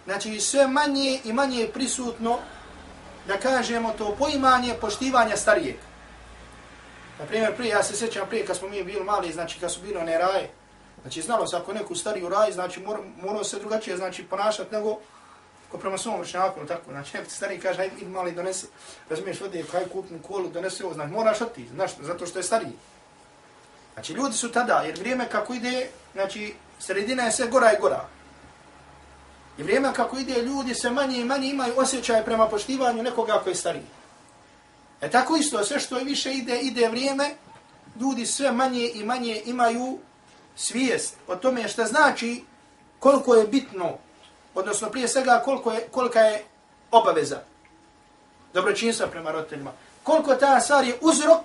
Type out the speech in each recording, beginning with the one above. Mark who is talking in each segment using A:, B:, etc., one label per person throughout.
A: znači sve manje i manje je prisutno, da kažemo to poimanje poštivanja starijeg. Na primjer, prije, ja se sjećam prije kad smo mi bili mali, znači kad su bili one raje, znači znalo se ako neku stariju raj, znači morao se drugačije znači ponašati nego ko prema svom vršnjaku, tako, znači neko stariji kaže, hajde idi mali donesi, razumiješ, vode, hajde kupni kolu, donesi ovo, znači moraš otići, znaš, zato što je stariji. Znači ljudi su tada, jer vrijeme kako ide, znači sredina je sve gora i gora. I vrijeme kako ide, ljudi sve manje i manje imaju osjećaje prema poštivanju nekoga koji je stariji. Tako isto, sve što više ide vrijeme, ljudi sve manje i manje imaju svijest o tome što znači koliko je bitno, odnosno prije svega kolika je obaveza dobročinstva prema roditeljima. Koliko ta stvar je uzrok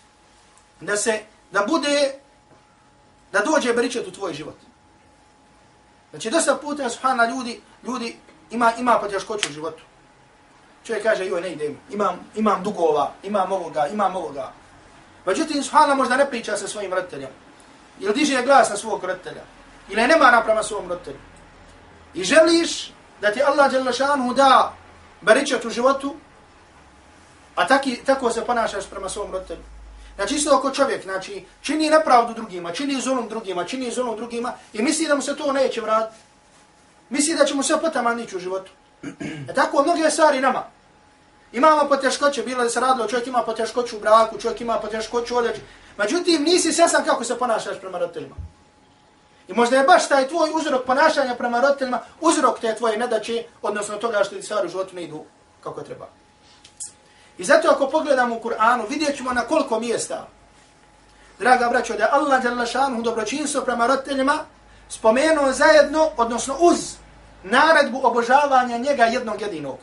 A: da dođe beričet u tvoj život. Znači dosta puta, subhana, ljudi ima poteškoću u životu. Čovjek kaže, joj, ne idem, imam dugova, imam ovoga. Međutim, subhana, možda ne priča sa svojim roditeljem. Ili diže glas na svog roditelja. Ili nema naprema svom roditelju. I želiš da ti Allah dželle šanuhu da beričet u životu, a tako se ponašaš prema svom roditelju. Znači isto ako čovjek, znači, čini nepravdu drugima, čini zulum drugima i misli da mu se to neće vratiti. Misli da će mu sve potaman nići u životu. Tako mnoge stvari nama. Imamo poteškoće, bilo da se radilo, čovjek ima poteškoću u braku, čovjek ima poteškoću u određu. Međutim, nisi svjestan kako se ponašaš prema roditeljima. I možda je baš taj tvoj uzrok ponašanja prema roditeljima, uzrok te tvoje nedaće, odnosno toga što ti stvari u životu ne idu kako treba. I zato ako pogledamo u Kur'anu, vidjet ćemo na koliko mjesta, draga braćo, da Allah dželle šanuhu dobročinstvo prema roditeljima spomenuo zajedno, odnosno uz naredbu obožavanja njega jednog jedinog.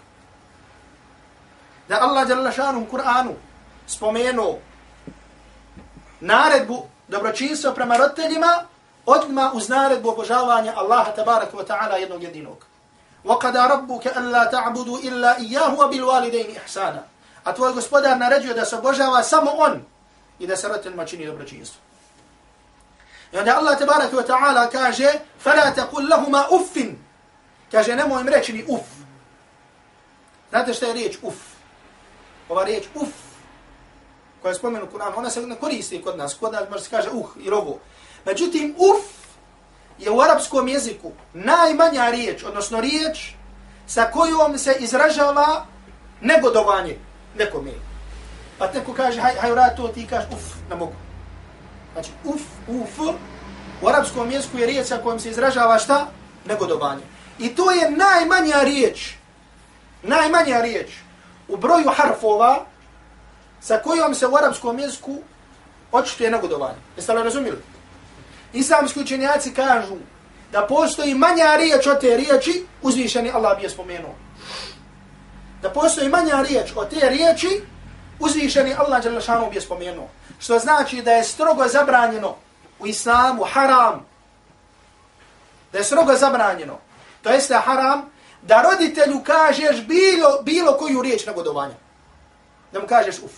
A: Da Allah dželle šanuhu u Kur'anu spomenuo naredbu dobročinstva prema roditeljima odmah uz naredbu obožavanja Allaha tabaraka wa ta'ala jednog jedinog. وَقَدَا رَبُّكَ أَلَّا تَعْبُدُوا إِلَّا إِيَّهُ وَبِالْوَالِدَيْنِ إِحْسَانًا. A tvoj gospodar naređuje da se obožava samo on i da se roditeljima čini dobročinstvo. I onda Allah tabaraka wa ta'ala kaže فَلَا تَقُلْ لَهُمَا أُفٍّ. Kaže nemoj im reći ni uf. Znate šta je riječ uf? Ova riječ uf koja je spomenu u Kur'anu, ona se ne koristi kod nas može se kaže ili ovo. Međutim, uf je u arapskom jeziku najmanja riječ, odnosno riječ sa kojom se izražava negodovanje nekome. Pa neko kaže, haj uradi to, ti kaže, uf, ne mogu. Znači, uf, u arapskom jeziku je riječ sa kojom se izražava šta? Negodovanje. I to je najmanja riječ u broju harfova sa kojom se u arapskom jeziku očituje negodovanje. Jeste li razumijeli? Islamski učenjaci kažu da postoji manja riječ od te riječi, uzvišeni Allah bi je spomenuo. Da postoji manja riječ od te riječi, uzvišeni Allah dželle šanuhu bi je spomenuo. Što znači da je strogo zabranjeno u islamu, haram. Da je strogo zabranjeno. To jeste haram da roditelju kažeš bilo koju riječ negodovanja. Da mu kažeš uf.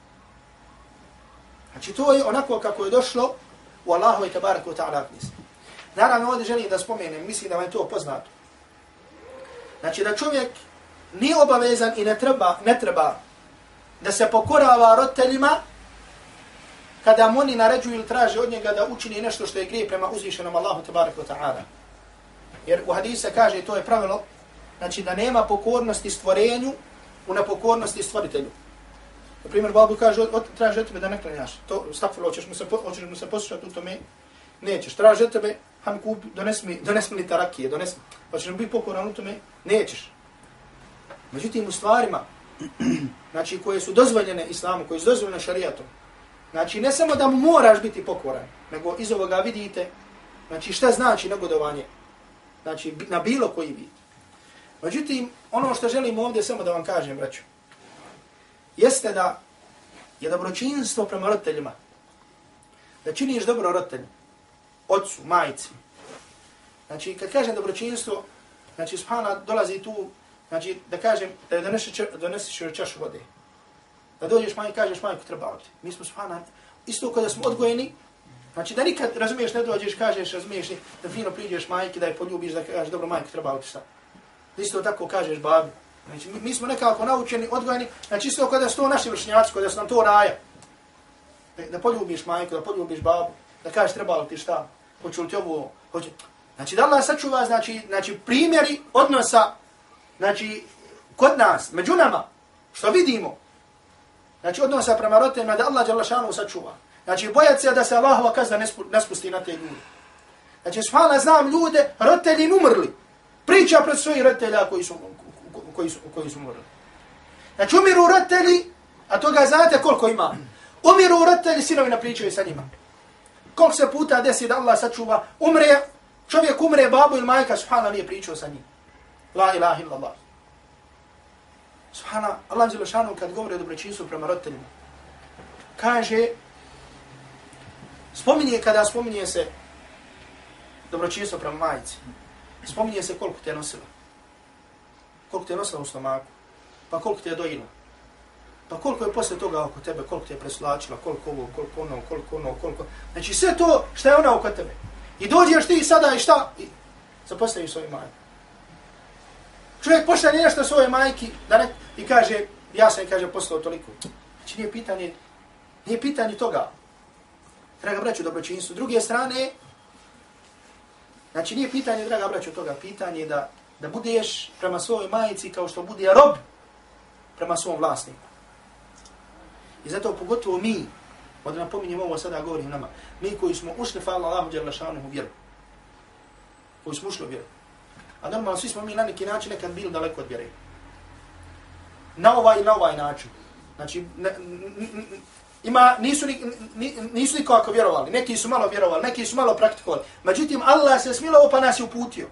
A: Znači to je onako kako je došlo u Allahu i tabaraka wa ta'ala knjizi. Naravno ovdje želim da spomenem, mislim da vam je to poznato. Znači da čovjek nije obavezan i ne treba da se pokorava roditeljima kada mu oni naređuju ili traže od njega da učini nešto što je grije prema uzvišenom Allahu tabaraka wa ta'ala. Jer u hadisu se kaže, to je pravilo, znači da nema pokornosti stvorenju u nepokornosti stvoritelju. Na primjer, babu kaže, traži od tebe da ne klanjaš. To, stakfilo, hoćeš mu se poslušati u tome? Nećeš. Traži od tebe, han kup, dones mi litarakije, hoćeš mu biti pokoran u tome? Nećeš. Međutim, u stvarima, znači koje su dozvoljene islamu, koje su dozvoljene šarijatom, znači ne samo da mu moraš biti pokoran, nego iz ovoga vidite, znači šta znači negodovanje, znači na bilo koji vid. Međutim, ono što želim ovdje samo da vam kažem, braću, jeste da je dobročinstvo prema roditeljima, da činiš dobro roditelju, ocu, majici. Znači, kad kažem dobročinstvo, znači, subhana, dolazi tu, znači, da kažem, da doneseš čašu vode. Da dođeš majke, kažeš majku treba ovdje. Mi smo, subhana, isto kada smo odgojeni, znači, da nikad, razumiješ, ne dođeš, kažeš, razumiješ, da fino priđeš majke, da je poljubiš, da kažeš, dobro, majku treba ovdje šta. Isto tako kažeš babi. Znači, mi smo nekako naučeni, odgojeni, znači isto kada su to naši vršnjaci, kada su nam to raja. Da poljubiš majku, da poljubiš babu, da kažeš treba li ti šta, hoću li ti ovo, hoće. Znači, da Allah sačuva, znači primjeri odnosa, znači, kod nas, među nama, što vidimo, znači odnosa prema roditeljima, da Allah dželle šanu sačuva. Znači, bojati se da se Allahova kazna ne spusti na te ljude. Znači, subhanallah, znam ljude, roditelji umrli. Priča pred svojih roditelja koji su umrli. Znači, umiru roditelji, a toga znate koliko ima. Umiru roditelji, sinovi ne pričaju sa njima. Koliko se puta desi da Allah sačuva, umre, čovjek umre, babu ili majka, subhanallah, nije pričao sa njim. La ilaha illallah. Subhanallah, Allah dželle šanu kad govori o dobročinstvu prema roditeljima, kaže, kada spominje se dobročinstvo prema majici, spominje se koliko te je nosila. Koliko te je nosila u stomaku, pa koliko te je dojila, pa koliko je posle toga oko tebe, koliko te je preslačila, koliko ovo, koliko ono. Znači sve to što je ona oko tebe. I dođeš ti sada i šta? I zapostaviš svoju majku. Čovjek pošalje nešto svoje majki i kaže, ja sam kaže poslao toliko. Znači nije pitanje toga. Draga braćo, dobročinstvo. S druge strane, znači nije pitanje, draga braćo, toga. Pitanje je da budeš prema svojoj majici kao što bude rob prema svom vlasniku. I zato pogotovo mi, od napominjem ovo sada govorim nama, mi koji smo ušli, hvala Allahu dželle šanuhu, vjeru. Koji smo ušli u vjeru. A normalno, svi smo mi na neki način nekad bili daleko od vjere. Na ovaj način. Znači, nisu nikako vjerovali. Neki su malo vjerovali, neki su malo praktikovali. Međutim, Allah se smilovao pa nas je uputio.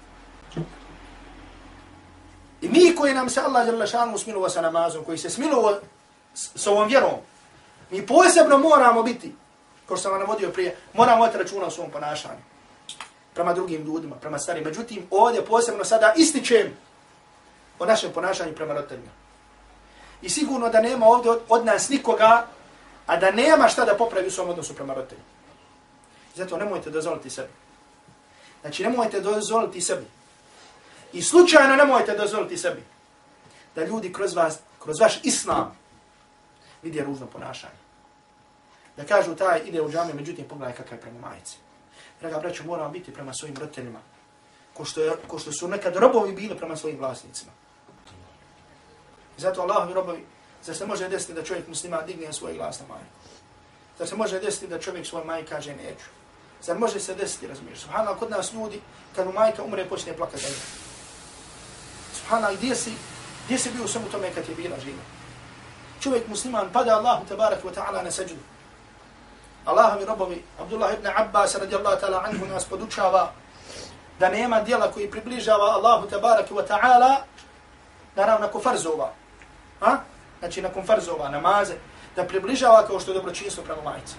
A: I mi koji nam se Allah dželle šanuhu smilovao sa namazom, koji se smilovao s ovom vjerom, mi posebno moramo biti, kao što sam vam navodio prije, moramo voditi računa o svom ponašanju. Prema drugim ljudima, prema starim. Međutim, ovdje posebno sada ističem o našem ponašanju prema roditeljima. I sigurno da nema ovdje od nas nikoga, a da nema šta da popravi u svom odnosu prema roditeljima. Zato nemojte dozvoliti sebi. Znači, nemojte dozvoliti sebi. I slučajno nemojte dozvoliti sebi da ljudi kroz vaš islam vidi ružno ponašanje. Da kažu taj ide u džamiju, međutim pogledaj kakav je prema majici. Draga braćo, moramo biti prema svojim roditeljima, ko što su nekad robovi bili prema svojim vlasnicima. Zato Allahovi robovi, zar se može desiti da čovjek muslima digne svoj glas na majku? Zar se može desiti da čovjek svoj majka kaže neću? Zar može se desiti, razumiješ? Subhanallah, kod nas ljudi, kad mu majka umre, počne plakati. Subhanallah, gdje si bio u svemu tome kad je bila živa? Čovjek musliman pada Allahu tabarak wa ta'ala na seđu. Allahovi robovi, Abdullah ibn Abbas radijallahu ta'ala anhu nas podučava da nema dijela koji približava Allahu tabarak wa ta'ala, naravno nakon farzova. Znači nakon farzova, namaze, da približava kao što je dobročinstvo prema majici.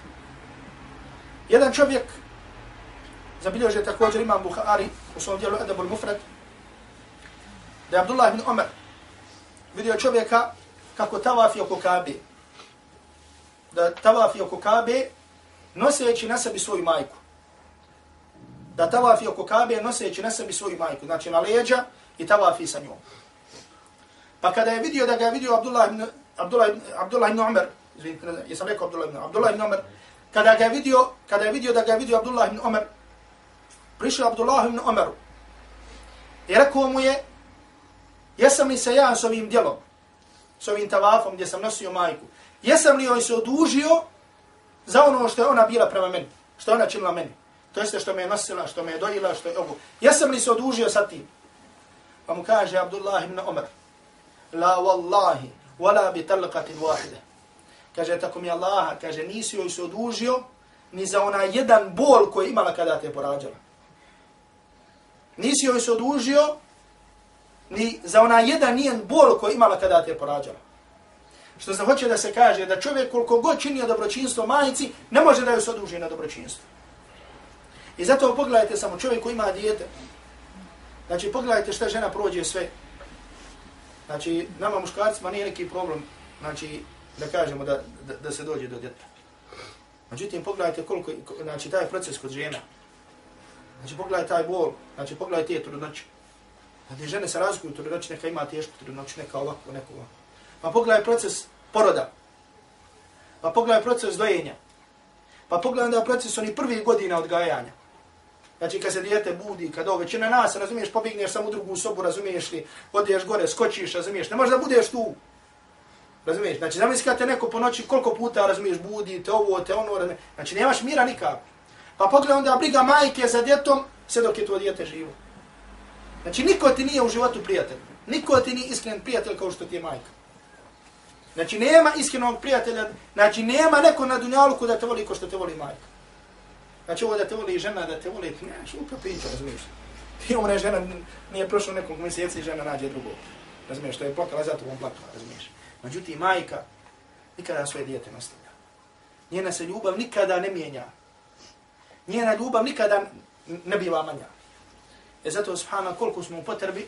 A: Jedan čovjek, zabilježio je također imam Buhari u svom dijelu Adabul Mufrad, da je Abdullah ibn Umar vidio čovjeka kako tavafi oko Kabe. Da tavafi oko Kabe noseći na sebi svoju majku. Da tavafi oko Kabe noseći na sebi svoju majku. Znači na leđa i tavafi sa njom. Pa kada je vidio da ga je vidio Abdullah ibn Umar, jesam rekao Abdullah ibn Umar, kada je vidio da ga je vidio Abdullah ibn Umar, prišao Abdullah ibn Umaru i rekao mu je, jesam li se ja s ovim djelom, s ovim tavafom gdje sam nosio majku, jesam li joj se odužio za ono što je ona bila prema meni, što je ona činila meni, to jeste što me je nosila, što me je dojila, što je ovo, jesam li se odužio sa tim? Pa mu kaže Abdullah ibn Umar, la wallahi, wala bi talqatin wahide. Kaže, tako mi Allaha, kaže, nisi joj se odužio ni za onaj jedan bol koji imala kada te porađala. Nisi joj se odužio ni za onaj jedan nijen bol koji imala kada te porađala. Što se hoće da se kaže da čovjek koliko god činio dobročinstvo majici, ne može da joj se oduži na dobročinstvo. I zato pogledajte samo čovjek koji ima dijete. Znači pogledajte šta žena prođe sve. Znači nama muškarcima nije neki problem, znači da kažemo da se dođe do djeteta. Međutim pogledajte koliko, znači taj proces kod žena. Znači pogledaj taj bol, znači pogledaj te trudnoće. Znači žene se razlikuju u trudnoći, neka ima tešku trudnoću, neka ovako, neko ovako. Pa pogledaj proces poroda. Pa pogledaj proces dojenja. Pa pogledaj onda proces onih prvih godina odgajanja. Znači kad se dijete budi, kad ovo većina nas, razumiješ, pobigneš samo u drugu sobu, razumiješ li, odeš gore, skočiš, razumiješ, ne možeš da budeš tu. Razumiješ? Znači zamisli kad te neko po noći koliko puta, razumiješ, budi, te ovo, te ono, razumiješ. Znači nemaš mira nikako. Pa pogledaj onda briga majke za djetom, sve dok je to dijete živo. Znači niko ti nije u životu prijatelj. Niko ti nije iskren prijatelj kao što ti je majka. Znači nema iskrenog prijatelja, znači nema neko na dunjaluku da te voli kao što te voli majka. Znači ovo da te voli žena, da te voli, ne, šupa priča, razumiješ. Ti umre žena, nije prošlo nekog mjeseci, žena nađe drugog. Razumiješ, to je plakala, zato on plakala, razumiješ. Međutim, majka nikada svoje dijete nastavlja. Njena se ljubav nikada ne mijenja. Njena ljubav nikada ne biva manja. Zato, subhana, koliko smo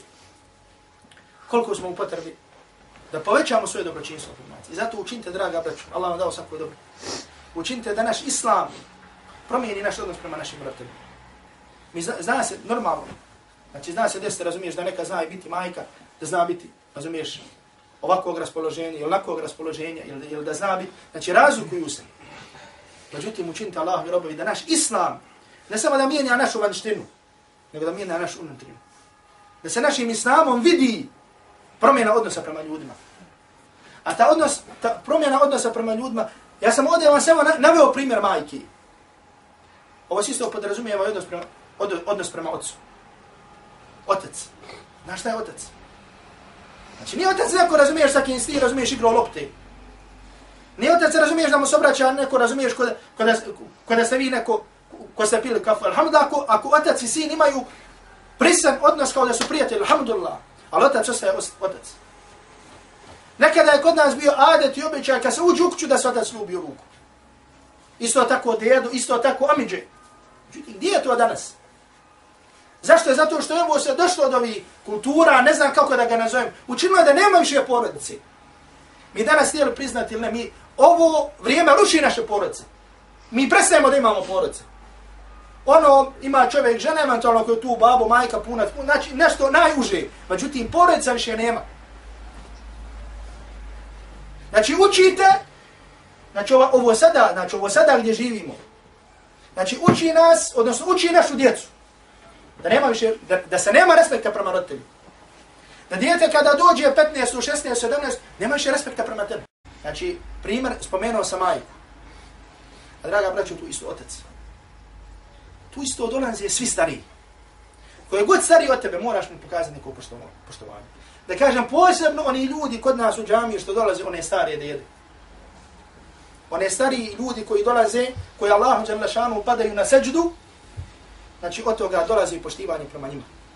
A: u potrebi da povećamo svoje dobročinstvo. I zato učinite, draga braću, Allah vam dao svako dobro. Učinite da naš islam promijeni naš odnos prema našim roditeljima. Mi zna se normalno. Znači zna se desiti, razumiješ, da neka zna biti majka, da zna biti, razumiješ, ovakvog raspoloženja ili onakvog raspoloženja ili da zna biti. Znači razlikuju se. Međutim, učinite Allahovi robovi da naš islam ne samo da mijenja našu vanštinu, nego da mijenja našu unutrinu. Da se našim islamom vidi promjena odnosa prema ljudima. A ta promjena odnosa prema ljudima, ja sam ovdje vam samo naveo primjer majki. Ovo se isto podrazumijeva odnos prema ocu. Otac. Znaš šta je otac? Znači nije otac neko, razumiješ, sa kim ti razumiješ igrao lopte. Nije otac, razumiješ, da mu se obraća neko, razumiješ, kada ste vi neko, ko ste pili kafu. Alhamdulillah, ako otac i sin imaju prisan odnos kao da su prijatelji, alhamdulillah. Ali otac ostaje otac. Nekada je kod nas bio adet i običaj kad se uđu u kuću da se otac ljubi u ruku. Isto tako dedu, isto tako amidže. Gdje je to danas? Zašto je? Zato što je ovo se došlo od ovih kultura, ne znam kako da ga nazovem. Učinilo je da nema više porodice. Mi danas htjeli priznati ili ne, mi ovo vrijeme ruši naše porodice. Mi prestajemo da imamo porodice. Ono ima čovjek, žena eventualno koji je tu, babo, majka, punac, znači nešto najuže. Međutim, porodica više nema. Znači učite, znači ovo sada gdje živimo. Znači uči nas, odnosno uči našu djecu. Da nema više, da se nema respekta prema roditelju. Da dijete kada dođe 15, 16, 17, nema više respekta prema tebi. Znači, primjer, spomenuo sam majku. A draga braćo, tu isto otac. Tu isto dolaze svi stariji. Koji god stariji od tebe, moraš mu pokazati neko poštovanje. Da kažem, posebno oni ljudi kod nas u džamiji što dolaze, one starije djede. One stariji ljudi koji dolaze, koji Allahu dželle šanu padaju na seđdu, znači od toga dolazi poštivanje prema njima.